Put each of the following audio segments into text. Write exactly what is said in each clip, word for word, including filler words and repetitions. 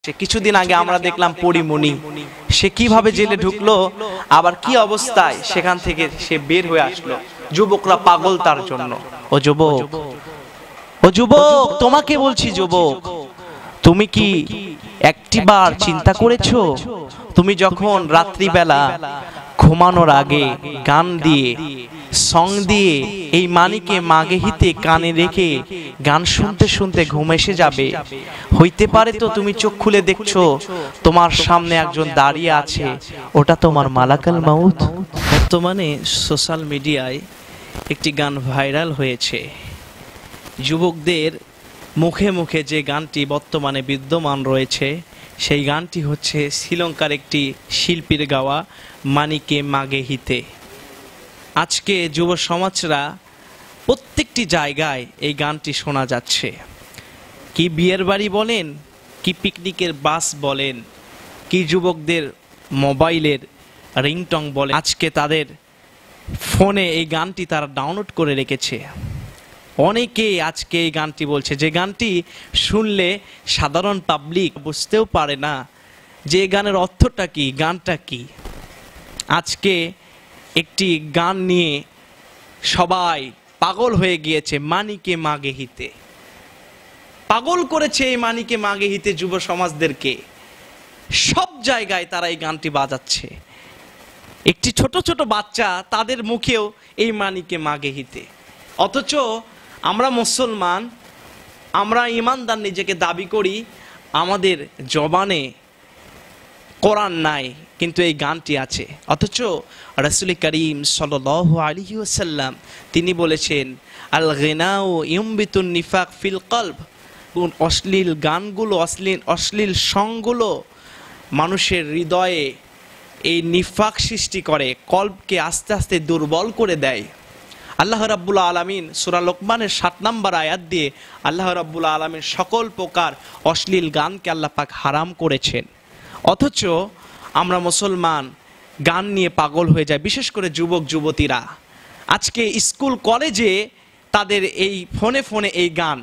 সে কিছুদিন আগে আমরা দেখলাম পরিমণি সে কিভাবে জেলে ঢুকলো, আবার কি অবস্থায় সেখান থেকে সে বের হয়ে আসলো। যুবকরা পাগল তার জন্য। ও যুবক, ও যুবক, তোমাকে বলছি যুবক, তুমি কি একটিবার চিন্তা করেছো তুমি যখন রাত্রিবেলা ঘুমানোর আগে গান দিয়ে সং দিয়ে এই মানিকে মাগে হিতে কানে রেখে গান শুনতে শুনতে ঘুম এসে যাবে। হইতে পারে তো তুমি চোখ খুলে দেখছো তোমার সামনে একজন দাঁড়িয়ে আছে, ওটা তোমার মালাকাল মাউত। বর্তমানে সোশ্যাল মিডিয়ায় একটি গান ভাইরাল হয়েছে। যুবকদের মুখে মুখে যে গানটি বর্তমানে বিদ্যমান রয়েছে সেই গানটি হচ্ছে শ্রীলঙ্কার একটি শিল্পীর গাওয়া মানিকে মাগে হিতে। আজকে যুব সমাজরা প্রত্যেকটি জায়গায় এই গানটি শোনা যাচ্ছে। কি বিয়ের বাড়ি বলেন, কি পিকনিকের বাস বলেন, কি যুবকদের মোবাইলের রিংটং বলেন, আজকে তাদের ফোনে এই গানটি তারা ডাউনলোড করে রেখেছে। অনেকে আজকে এই গানটি বলছে, যে গানটি শুনলে সাধারণ পাবলিক বুঝতেও পারে না যে এই গানের অর্থটা কি, গানটা কি। আজকে একটি গান নিয়ে সবাই পাগল হয়ে গিয়েছে, মানিকে মাগে হিতে। পাগল করেছে এই মানিকে মাগে হিতে যুব সমাজদেরকে। সব জায়গায় তারা এই গানটি বাজাচ্ছে। একটি ছোট ছোট বাচ্চা, তাদের মুখেও এই মানিকে মাগে হিতে। অথচ আমরা মুসলমান, আমরা ইমানদার নিজেকে দাবি করি, আমাদের জবানে কোরআন নাই কিন্তু এই গানটি আছে। অথচ রাসূল করিম সাল্লাল্লাহু আলাইহি ওয়াসাল্লাম তিনি বলেছেন, আল গিনাউ ইউমবিতুন নিফাক ফিল কলব। অশ্লীল গানগুলো, অশ্লীল অশ্লীল সংগুলো মানুষের হৃদয়ে এই নিফাক সৃষ্টি করে, কলবকে আস্তে আস্তে দুর্বল করে দেয়। আল্লাহ রাব্বুল আলামিন সূরা লোকমানের সাত নম্বর আয়াত দিয়ে আল্লাহ রাব্বুল আলামিন সকল প্রকার অশ্লীল গানকে আল্লাহ পাক হারাম করেছেন। অথচ আমরা মুসলমান গান নিয়ে পাগল হয়ে যায়, বিশেষ করে যুবক যুবতীরা। আজকে স্কুল কলেজে তাদের এই ফোনে ফোনে এই গান,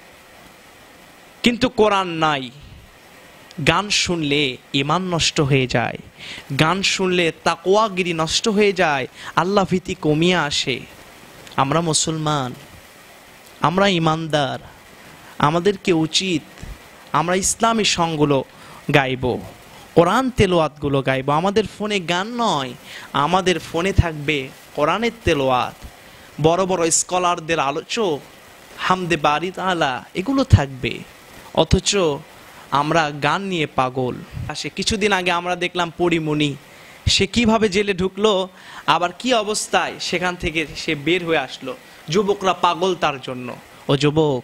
কিন্তু কোরআন নাই। গান শুনলে ঈমান নষ্ট হয়ে যায়, গান শুনলে তাকওয়াগিরি নষ্ট হয়ে যায়, আল্লাহ ভীতি কমিয়ে আসে। আমরা মুসলমান, আমরা ঈমানদার, আমাদেরকে উচিত আমরা ইসলামী সংগুলো গাইব, কোরআন তেলাওয়াতগুলো গাইব। আমাদের ফোনে গান নয়, আমাদের ফোনে থাকবে কোরআনের তেলাওয়াত, বড় বড় স্কলারদের আলোচক, হামদে বারি তাআলা, এগুলো থাকবে। অথচ আমরা গান নিয়ে পাগল। আসে কিছুদিন আগে আমরা দেখলাম পরিমণি সে কিভাবে জেলে ঢুকলো, আবার কি অবস্থায় সেখান থেকে সে বের হয়ে আসলো। যুবকরা পাগল তার জন্য। ও যুবক,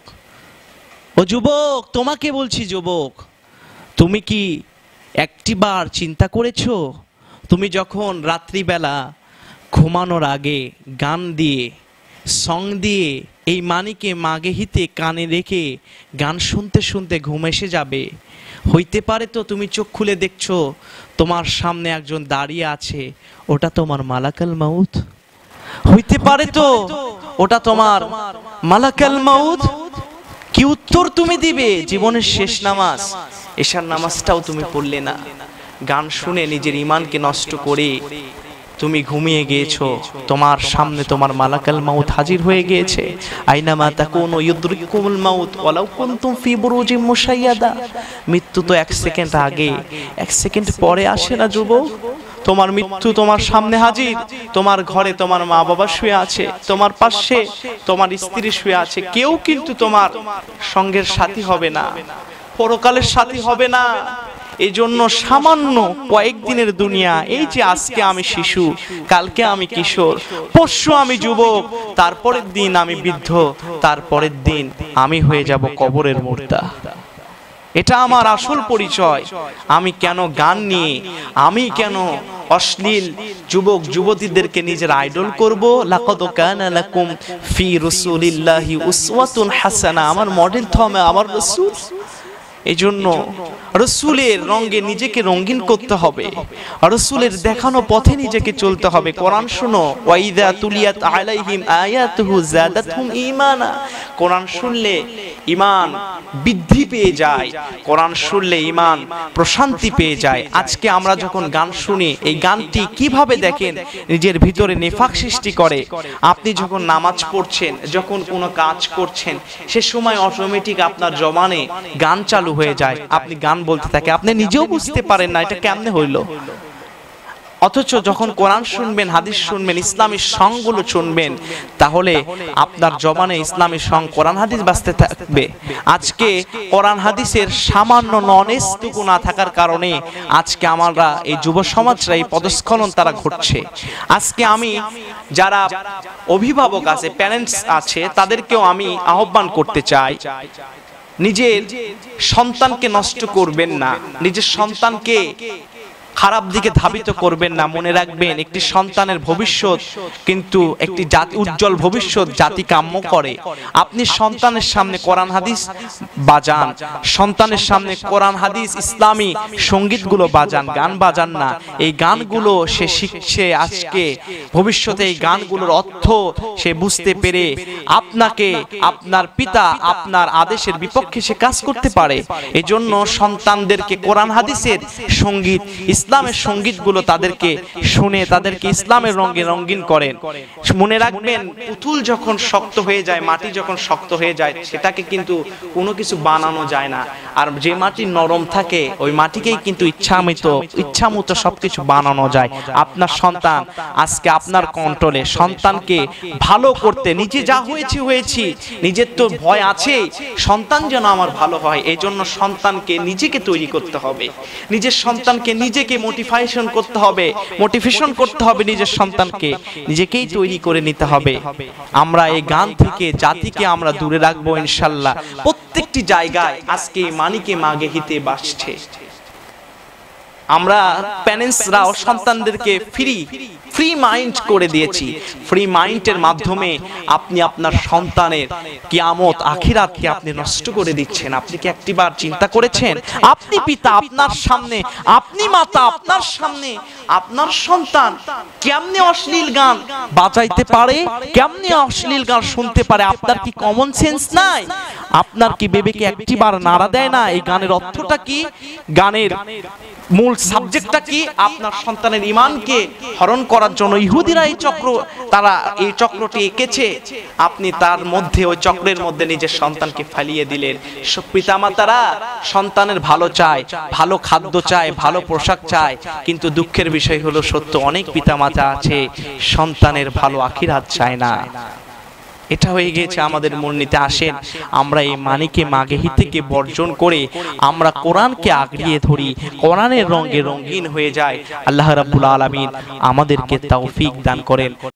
ও যুবক, তোমাকে বলছি যুবক, তুমি কি একটিবার চিন্তা করেছো তুমি যখন রাত্রিবেলা ঘুমানোর আগে গান দিয়ে সং দিয়ে এই মানিকে মাগে হিতে কানে রেখে গান শুনতে শুনতে ঘুম এসে যাবে। হইতে পারে তো তুমি চোখ খুলে দেখছো তোমার সামনে একজন দাঁড়িয়ে আছে, ওটা তোমার মালাকাল মাউত। হইতে পারে তো ওটা তোমার মালাকাল মাউত। কি উত্তর তুমি দিবে? জীবনের শেষ নামাজ এশার নামাজটাও তুমি পড়লে না। গান শুনে নিজের ঈমানকে নষ্ট করে তুমি ঘুমিয়ে গিয়েছো, তোমার সামনে তোমার মালাকাল মাউত হাজির হয়ে গিয়েছে। আইনামা তাকুনু ইউদরিকুমুল মাউত ওয়ালাউ কুনতুম ফি বুরুজিম মুশাইয়াদা। মৃত্যু তো এক সেকেন্ড আগে, এক সেকেন্ড পরে আসে না যুবক। তোমার মৃত্যু তোমার সামনে হাজির। তোমার ঘরে তোমার মা বাবা শুয়ে আছে, তোমার পাশে তোমার স্ত্রী শুয়ে আছে। কেউ কিন্তু তোমার সঙ্গের সাথী হবে না, পরকালের সাথী হবে না। এই জন্য সামান্য কয়েকদিনের দুনিয়া, এই যে আজকে আমি শিশু, কালকে আমি কিশোর, পরশু আমি যুবক, তারপরের দিন আমি বৃদ্ধ, তারপরের দিন আমি হয়ে যাব কবরের মুর্দা। এটা আমার আসল পরিচয়। আমি কেন গান নিয়ে, আমি কেন অশ্লীল যুবক যুবতীদেরকে নিজের আইডল করব? লাকাদ কানা লাকুম ফি রাসূলিল্লাহি উসওয়াতুন হাসানা। আমার মডেল তো আমার রাসূল। এই জন্য রাসূলের রঙে নিজেকে রঙিন করতে হবে, রাসূলের দেখানো পথে নিজেকে চলতে হবে। কোরআন শুনো, ওয়াইদা তুলিয়াত আলাইহিম আয়াতুহু যাদাতহুম ঈমানা। কোরআন শুনলে ঈমান বৃদ্ধি পেয়ে যায়, কোরআন শুনলে ঈমান প্রশান্তি পেয়ে যায়। আজকে আমরা যখন গান শুনি, এই গানটি কিভাবে দেখেন নিজের ভিতরে নিফাক সৃষ্টি করে। আপনি যখন নামাজ পড়ছেন, যখন কোনো কাজ করছেন, সে সময় অটোমেটিক আপনার জবানে গান চালু হয়ে যায়, আপনি গান বলতে থাকে, আপনি নিজেও বুঝতে পারেন না এটা কেমনে হইল। অথচ যখন কোরআন শুনবেন, হাদিস শুনবেন, ইসলামী সংগুলো শুনবেন, তাহলে আপনার জবানে ইসলামী সং, কোরআন হাদিস বাজতে থাকবে। আজকে কোরআন হাদিসের সামান্য নলেজটুকু না থাকার কারণে আজকে আমরা এই যুব সমাজরা এই পদস্খলন তারা ঘটছে। আজকে আমি যারা অভিভাবক আছে, প্যারেন্টস আছে, তাদেরকেও আমি আহ্বান করতে চাই, নিজের সন্তানকে নষ্ট করবেন না, নিজের সন্তানকে খারাপ দিকে ধাবিত করবেন না। মনে রাখবেন, একটি সন্তানের ভবিষ্যৎ কিন্তু একটি জাতি, উজ্জ্বল ভবিষ্যৎ জাতি কাম্য করে। আপনি সন্তানের সামনে কোরআন হাদিস বাজান, সন্তানের সামনে কোরআন হাদিস ইসলামী সঙ্গীতগুলো বাজান, গান বাজান না। এই গানগুলো সে শিখছে, আজকে ভবিষ্যতে এই গানগুলোর অর্থ সে বুঝতে পেরে আপনাকে, আপনার পিতা, আপনার আদেশের বিপক্ষে সে কাজ করতে পারে। এজন্য সন্তানদেরকে কোরআন হাদিসের সঙ্গীত, ইসলামের সঙ্গীতগুলো তাদেরকে শুনে তাদেরকে ইসলামের রঙে রঙিন করেন। মনে রাখবেন, পুতুল যখন শক্ত হয়ে যায়, মাটি যখন শক্ত হয়ে যায়, সেটাকে কিন্তু কোনো কিছু বানানো যায় না। আর যে মাটি নরম থাকে, ওই মাটিকেই কিন্তু ইচ্ছামতো ইচ্ছামতো সবকিছু বানানো যায়। আপনার সন্তান আজকে আপনার কন্ট্রোলে। সন্তানকে ভালো করতে, নিজে যা হয়েছে হয়েছি, নিজের তো ভয় আছে, সন্তান যেন আমার ভালো হয়, এই জন্য সন্তানকে নিজেকে তৈরি করতে হবে। নিজের সন্তানকে নিজেকে মোটিভেশন করতে হবে, মোটিভেশন করতে হবে নিজের সন্তানকে, নিজেকেই তৈরি করে নিতে হবে। আমরা এই গান থেকে জাতিকে আমরা দূরে রাখবো ইনশাআল্লাহ। প্রত্যেকটি জায়গায় আজকে মানিকে মাগে হিতে বাসছে। আমরা প্যারেন্টসরাও সন্তানদেরকে ফ্রি ফ্রি মাইন্ড করে দিয়েছি। ফ্রি মাইন্ডের মাধ্যমে আপনি আপনার সন্তানের কিয়ামত আখিরাতকে আপনি নষ্ট করে দিচ্ছেন। আপনি কি একটিবার চিন্তা করেছেন, আপনি পিতা, আপনার সামনে, আপনি মাতা, আপনার সামনে আপনার সন্তান কেমনে অশ্লীল গান বাজাইতে পারে, কেমনে অশ্লীল গান শুনতে পারে? আপনার কি কমন সেন্স নাই? আপনার কি বিবেকে একটিবার নাড়া দেয় না এই গানের অর্থটা কি, গানের মূল সাবজেক্টটা কি? আপনার সন্তানের ঈমানকে হরণ করার জন্য ইহুদিরা এই চক্র, তারা এই চক্রটি এঁকেছে। আপনি তার মধ্যে, ওই চক্রের মধ্যে নিজের সন্তানকে ফালিয়ে দিলেন। পিতামাতারা সন্তানের ভালো চায়, ভালো খাদ্য চায়, ভালো পোশাক চায়, কিন্তু দুঃখের বিষয় হলো সত্য, অনেক পিতামাতা আছে সন্তানের ভালো আখিরাত চায় না। এটা হয়ে গেছে আমাদের মূলনীতি। আসেন আমরা এই মানিকে মাগেহি থেকে বর্জন করে আমরা কোরআনকে আগড়িয়ে ধরি, কোরআনের রঙে রঙিন হয়ে যায়। আল্লাহ রাব্বুল আলামিন আমাদেরকে তৌফিক দান করেন।